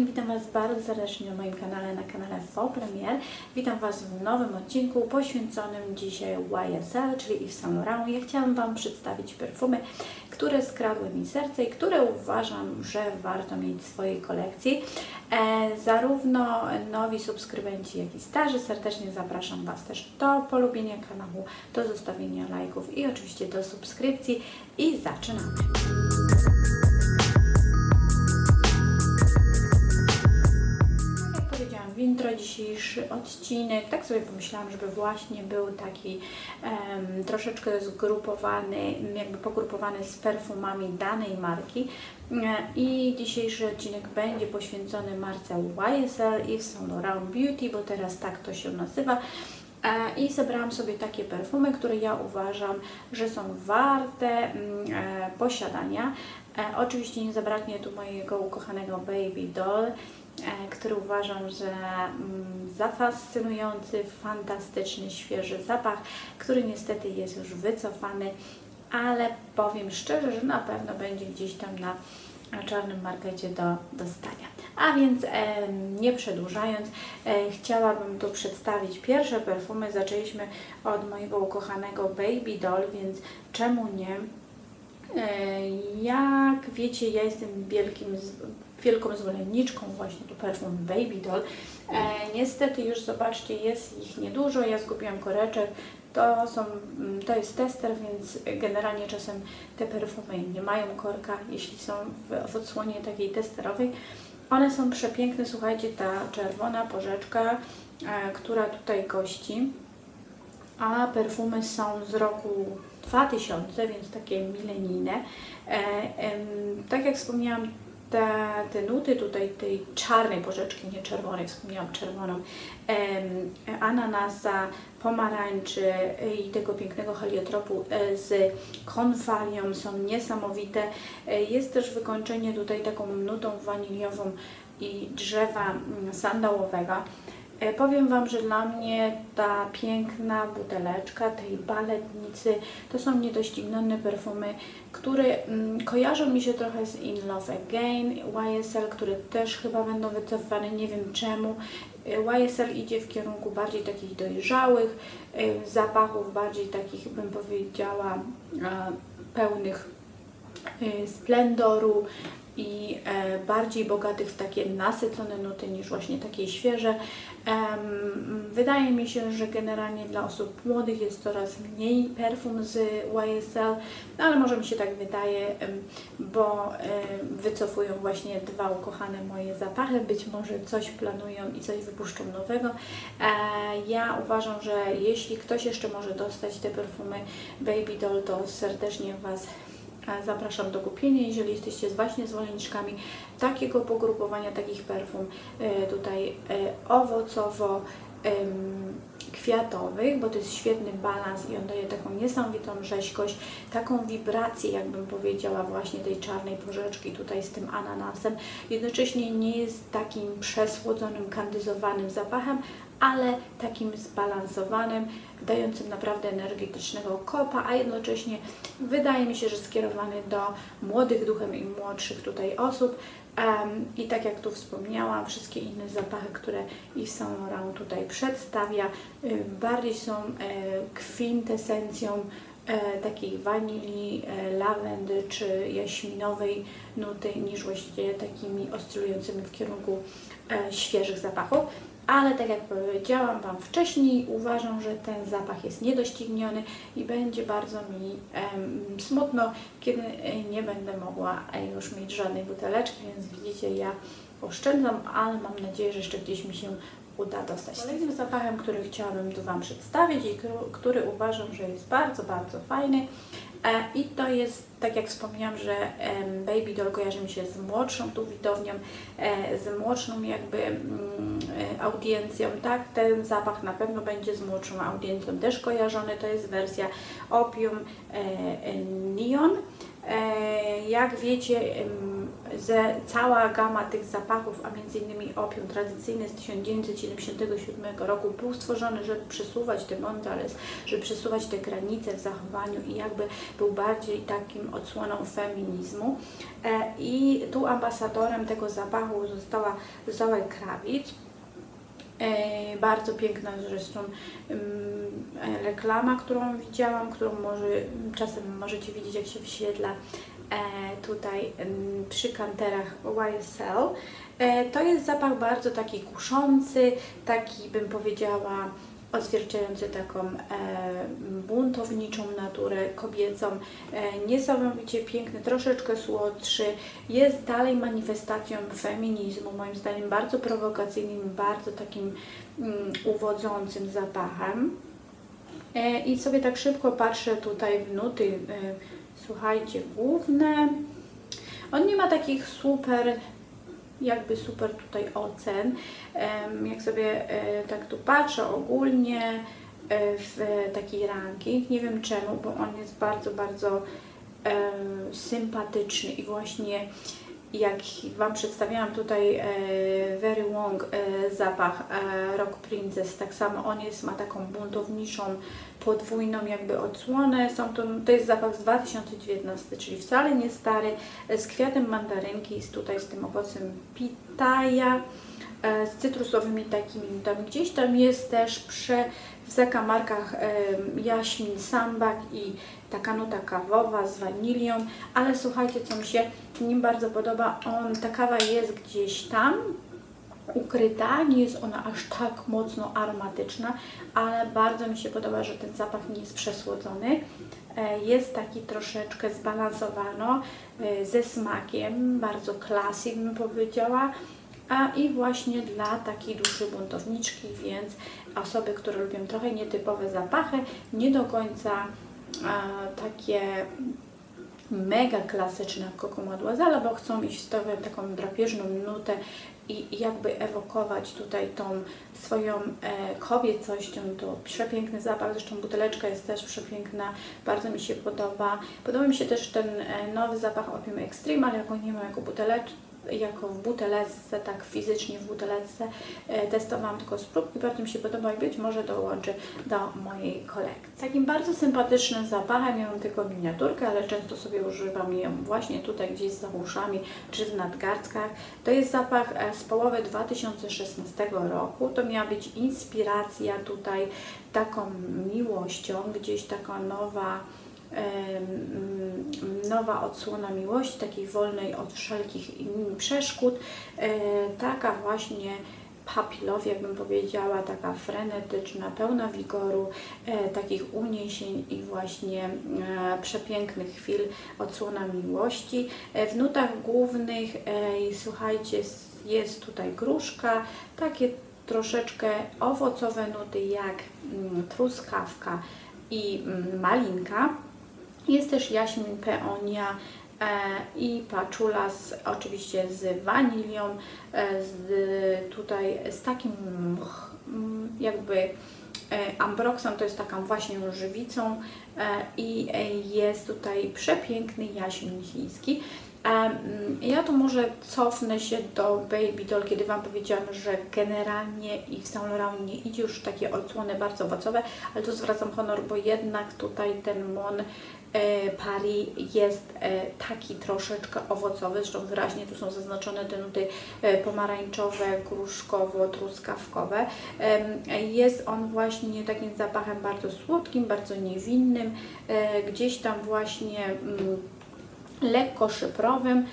kochani, witam Was bardzo serdecznie na moim kanale, na kanale Faux Premier. Witam Was w nowym odcinku poświęconym dzisiaj YSL, czyli Yves Saint Laurent. Ja chciałam Wam przedstawić perfumy, które skradły mi serce i które uważam, że warto mieć w swojej kolekcji. Zarówno nowi subskrybenci, jak i starzy, serdecznie zapraszam Was też do polubienia kanału, do zostawienia lajków i oczywiście do subskrypcji. I zaczynamy! W intro dzisiejszy odcinek, tak sobie pomyślałam, żeby właśnie był taki troszeczkę zgrupowany, jakby pogrupowany z perfumami danej marki. I dzisiejszy odcinek będzie poświęcony marce YSL Yves Saint Laurent Beauty, bo teraz tak to się nazywa. I zebrałam sobie takie perfumy, które ja uważam, że są warte posiadania. Oczywiście nie zabraknie tu mojego ukochanego Baby Doll, który uważam, że za fascynujący, fantastyczny, świeży zapach, który niestety jest już wycofany, ale powiem szczerze, że na pewno będzie gdzieś tam na czarnym markecie do dostania. A więc nie przedłużając, chciałabym tu przedstawić pierwsze perfumy. Zaczęliśmy od mojego ukochanego Baby Doll, więc czemu nie? Jak wiecie, ja jestem wielką zwolenniczką właśnie do perfum Baby Doll. Niestety już zobaczcie, jest ich niedużo, ja zgubiłam koreczek. To jest tester, więc generalnie czasem te perfumy nie mają korka, jeśli są w odsłonie takiej testerowej. One są przepiękne, słuchajcie, ta czerwona porzeczka, która tutaj gości, a perfumy są z roku 2000, więc takie milenijne. Tak jak wspomniałam, te nuty tutaj tej czarnej porzeczki, nie czerwonej, wspomniałam czerwoną, ananasa, pomarańczy i tego pięknego heliotropu z konwalią są niesamowite. Jest też wykończenie tutaj taką nutą waniliową i drzewa sandałowego. Powiem Wam, że dla mnie ta piękna buteleczka tej baletnicy to są niedoścignione perfumy, które kojarzą mi się trochę z In Love Again, YSL, które też chyba będą wycofane, nie wiem czemu. YSL idzie w kierunku bardziej takich dojrzałych zapachów, bardziej takich, bym powiedziała, pełnych splendoru i bardziej bogatych w takie nasycone nuty niż właśnie takie świeże. Wydaje mi się, że generalnie dla osób młodych jest coraz mniej perfum z YSL, ale może mi się tak wydaje, bo wycofują właśnie dwa ukochane moje zapachy, być może coś planują i coś wypuszczą nowego. Ja uważam, że jeśli ktoś jeszcze może dostać te perfumy Baby Doll, to serdecznie Was zapraszam do kupienia, jeżeli jesteście właśnie zwolenniczkami takiego pogrupowania takich perfum tutaj owocowo kwiatowych, bo to jest świetny balans i on daje taką niesamowitą rzeźkość, taką wibrację, jakbym powiedziała, właśnie tej czarnej porzeczki tutaj z tym ananasem. Jednocześnie nie jest takim przesłodzonym, kandyzowanym zapachem, ale takim zbalansowanym, dającym naprawdę energetycznego kopa, a jednocześnie wydaje mi się, że skierowany do młodych duchem i młodszych tutaj osób. I tak jak tu wspomniałam, wszystkie inne zapachy, które Yves Saint Laurent tutaj przedstawia, bardziej są kwintesencją takiej wanilii, lawendy czy jaśminowej nuty, niż właściwie takimi oscylującymi w kierunku świeżych zapachów. Ale tak jak powiedziałam Wam wcześniej, uważam, że ten zapach jest niedościgniony i będzie bardzo mi smutno, kiedy nie będę mogła już mieć żadnej buteleczki, więc widzicie, ja oszczędzam, ale mam nadzieję, że jeszcze gdzieś mi się uda dostać. Kolejnym zapachem, który chciałabym tu Wam przedstawić i który uważam, że jest bardzo, bardzo fajny, i to jest, tak jak wspomniałam, że Baby Doll kojarzy mi się z młodszą tu widownią, z młodszą jakby audiencją, tak? Ten zapach na pewno będzie z młodszą audiencją też kojarzony, to jest wersja Opium Neon. Jak wiecie, cała gama tych zapachów, a między innymi opium tradycyjny z 1977 roku był stworzony, żeby przesuwać te montales, żeby przesuwać te granice w zachowaniu i jakby był bardziej takim odsłoną feminizmu. I tu ambasadorem tego zapachu została Zoe Kravitz. Bardzo piękna zresztą reklama, którą widziałam, którą czasem możecie widzieć, jak się wyświetla tutaj przy kanterach YSL. To jest zapach bardzo taki kuszący, taki bym powiedziała odzwierciedlający taką buntowniczą naturę kobiecą, niesamowicie piękny, troszeczkę słodszy, jest dalej manifestacją feminizmu, moim zdaniem bardzo prowokacyjnym, bardzo takim uwodzącym zapachem. I sobie tak szybko patrzę tutaj w nuty, słuchajcie, główne. On nie ma takich super tutaj ocen. Jak sobie tak tu patrzę ogólnie w taki ranking, nie wiem czemu, bo on jest bardzo, bardzo sympatyczny i właśnie jak Wam przedstawiałam tutaj Very Wong zapach Rock Princess, tak samo on ma taką buntowniczą, podwójną jakby odsłonę. To jest zapach z 2019, czyli wcale nie stary, z kwiatem mandarynki, tutaj z tym owocem pitaja, z cytrusowymi takimi nutami. Gdzieś tam jest też w zakamarkach jaśmin sambak i taka nuta kawowa z wanilią, ale słuchajcie, co mi się nim bardzo podoba, ta kawa jest gdzieś tam ukryta, nie jest ona aż tak mocno aromatyczna, ale bardzo mi się podoba, że ten zapach nie jest przesłodzony, jest taki troszeczkę zbalansowano, ze smakiem, bardzo classy bym powiedziała, i właśnie dla takiej duszy buntowniczki, więc osoby, które lubią trochę nietypowe zapachy, nie do końca takie mega klasyczne jak Coco Mademoiselle, bo chcą iść w taką drapieżną nutę i jakby ewokować tutaj tą swoją kobiecością. To przepiękny zapach, zresztą buteleczka jest też przepiękna, bardzo mi się podoba. Podoba mi się też ten nowy zapach Opium Extreme, ale jako nie ma jako w buteleczce, tak fizycznie w buteleczce testowałam tylko z próbki, bardzo mi się podoba i być może dołączy do mojej kolekcji. Takim bardzo sympatycznym zapachem, ja mam tylko miniaturkę, ale często sobie używam ją właśnie tutaj gdzieś za uszami czy w nadgarstkach. To jest zapach z połowy 2016 roku, to miała być inspiracja tutaj taką miłością, gdzieś taka nowa odsłona miłości, takiej wolnej od wszelkich przeszkód, taka właśnie puppy love, jakbym powiedziała, taka frenetyczna, pełna wigoru, takich uniesień i właśnie przepięknych chwil, odsłona miłości. W nutach głównych, słuchajcie, jest tutaj gruszka, takie troszeczkę owocowe nuty jak truskawka i malinka. Jest też jaśmin, peonia i paczula oczywiście z wanilią, tutaj z takim jakby ambroksem, to jest taką właśnie żywicą i jest tutaj przepiękny jaśmin chiński. Ja tu może cofnę się do Baby Doll, kiedy Wam powiedziałam, że generalnie i w Saint Laurent nie idzie już takie odsłony bardzo owocowe, ale tu zwracam honor, bo jednak tutaj ten Mon Paris jest taki troszeczkę owocowy, zresztą wyraźnie tu są zaznaczone te nuty pomarańczowe, gruszkowo-truskawkowe. Jest on właśnie takim zapachem bardzo słodkim, bardzo niewinnym, gdzieś tam właśnie lekko szyprowym,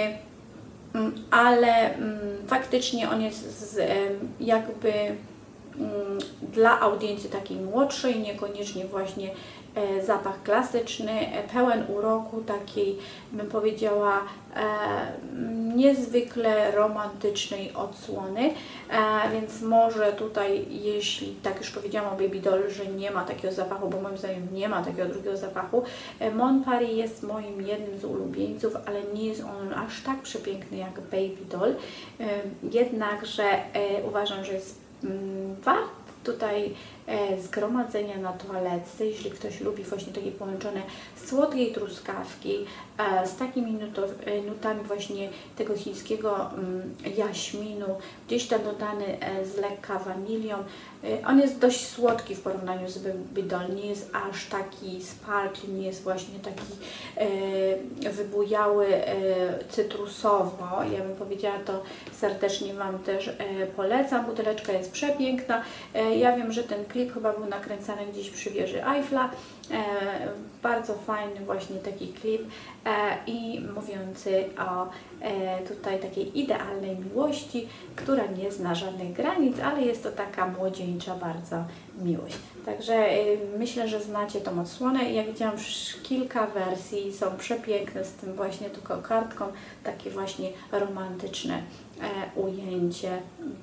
ale faktycznie on jest jakby dla audiencji takiej młodszej, niekoniecznie właśnie zapach klasyczny, pełen uroku, takiej bym powiedziała niezwykle romantycznej odsłony, więc może tutaj, jeśli tak już powiedziałam o Baby Doll, że nie ma takiego zapachu, bo moim zdaniem nie ma takiego drugiego zapachu, Mon Paris jest moim jednym z ulubieńców, ale nie jest on aż tak przepiękny jak Baby Doll, jednakże uważam, że jest wart tutaj zgromadzenia na toaletce, jeśli ktoś lubi właśnie takie połączone słodkiej truskawki z takimi nutami właśnie tego chińskiego jaśminu, gdzieś tam dodany z lekka wanilią. On jest dość słodki w porównaniu z Bidol, nie jest aż taki sparkly, nie jest właśnie taki wybujały cytrusowo. Ja bym powiedziała, to serdecznie Wam też polecam. Buteleczka jest przepiękna. Ja wiem, że ten klip chyba był nakręcany gdzieś przy wieży Eiffla. Bardzo fajny właśnie taki klip i mówiący o tutaj takiej idealnej miłości, która nie zna żadnych granic, ale jest to taka młodzieńcza bardzo miłość. Także myślę, że znacie tą odsłonę. Ja widziałam kilka wersji, są przepiękne z tym właśnie tylko kartką, takie właśnie romantyczne ujęcie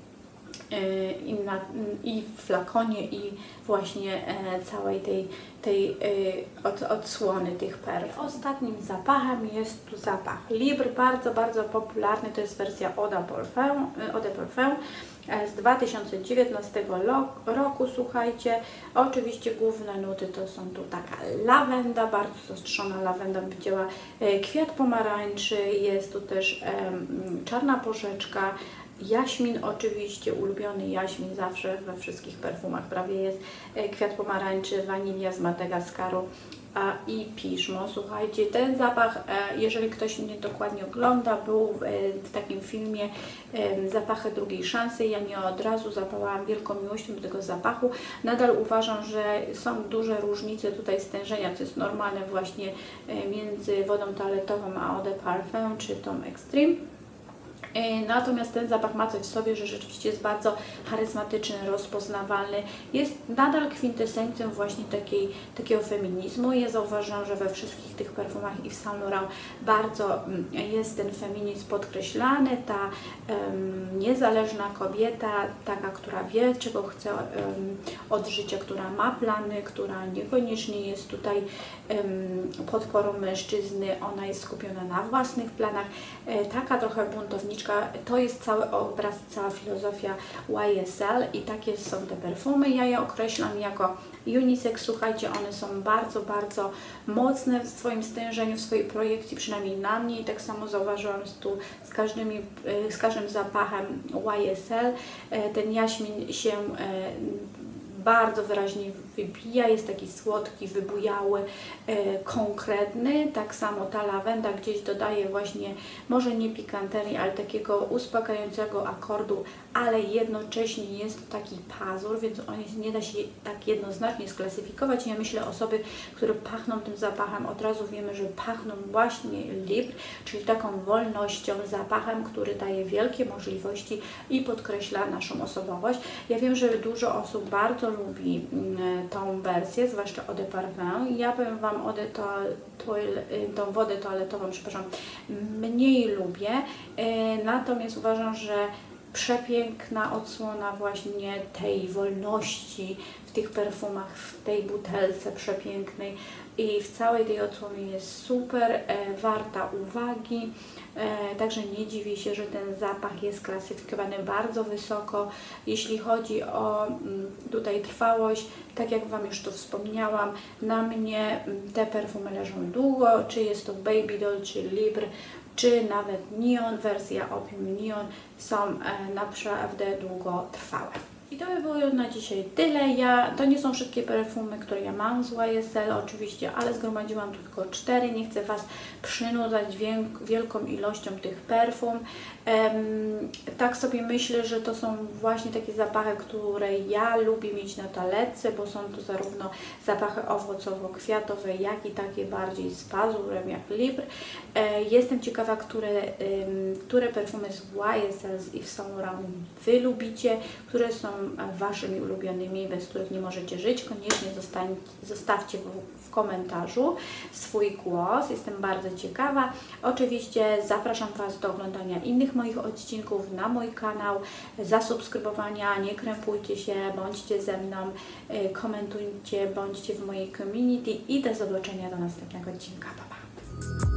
i w flakonie, i właśnie całej tej odsłony tych perfum. Ostatnim zapachem jest tu zapach Libre, bardzo, bardzo popularny, to jest wersja Eau de Parfum z 2019 roku, słuchajcie. Oczywiście główne nuty to są tu taka lawenda, bardzo zaostrzona lawenda, widziała kwiat pomarańczy, jest tu też czarna porzeczka, jaśmin oczywiście, ulubiony jaśmin zawsze we wszystkich perfumach prawie jest, kwiat pomarańczy, wanilia z Madagaskaru i piżmo. Słuchajcie, ten zapach, jeżeli ktoś mnie dokładnie ogląda, był w takim filmie Zapachy drugiej szansy. Ja nie od razu zapałam wielką miłością do tego zapachu. Nadal uważam, że są duże różnice tutaj stężenia, co jest normalne właśnie między wodą toaletową a Eau de Parfum czy tą Extreme. Natomiast ten zapach ma coś w sobie, że rzeczywiście jest bardzo charyzmatyczny, rozpoznawalny. Jest nadal kwintesencją właśnie takiego feminizmu. Ja zauważyłam, że we wszystkich tych perfumach i w Saint Laurent bardzo jest ten feminizm podkreślany, ta niezależna kobieta, taka, która wie, czego chce od życia, która ma plany, która niekoniecznie jest tutaj podporą mężczyzny, ona jest skupiona na własnych planach, taka trochę buntowniczka. To jest cały obraz, cała filozofia YSL i takie są te perfumy. Ja je określam jako unisex. Słuchajcie, one są bardzo, bardzo mocne w swoim stężeniu, w swojej projekcji, przynajmniej na mnie, i tak samo zauważyłam tu z każdym zapachem YSL. Ten jaśmin się bardzo wyraźnie wybija, jest taki słodki, wybujały, konkretny. Tak samo ta lawenda gdzieś dodaje właśnie, może nie pikanterii, ale takiego uspokajającego akordu, ale jednocześnie jest to taki pazur, więc on nie da się tak jednoznacznie sklasyfikować. Ja myślę, osoby, które pachną tym zapachem, od razu wiemy, że pachną właśnie Libre, czyli taką wolnością, zapachem, który daje wielkie możliwości i podkreśla naszą osobowość. Ja wiem, że dużo osób bardzo lubi tą wersję, zwłaszcza Eau de Parfum. Ja bym Wam tą wodę toaletową, przepraszam, mniej lubię, natomiast uważam, że przepiękna odsłona właśnie tej wolności w tych perfumach, w tej butelce przepięknej i w całej tej odsłonie jest super, warta uwagi. Także nie dziwię się, że ten zapach jest klasyfikowany bardzo wysoko. Jeśli chodzi o tutaj trwałość, tak jak Wam już tu wspomniałam, na mnie te perfumy leżą długo, czy jest to Baby Doll, czy Libre, czy nawet Neon, wersja Opium Neon, są naprawdę długotrwałe. I to by było na dzisiaj tyle. To nie są wszystkie perfumy, które ja mam z YSL oczywiście, ale zgromadziłam tu tylko 4. Nie chcę Was przynudzać wielką ilością tych perfum. Tak sobie myślę, że to są właśnie takie zapachy, które ja lubię mieć na toaletce, bo są to zarówno zapachy owocowo-kwiatowe, jak i takie bardziej z pazurem, jak Libre. Jestem ciekawa, które perfumy z YSL i w Saint Laurent Wy lubicie, które są Waszymi ulubionymi, bez których nie możecie żyć. Koniecznie zostawcie w komentarzu swój głos. Jestem bardzo ciekawa. Oczywiście zapraszam Was do oglądania innych moich odcinków na mój kanał, zasubskrybowania, nie krępujcie się, bądźcie ze mną, komentujcie, bądźcie w mojej community i do zobaczenia do następnego odcinka. Pa, pa.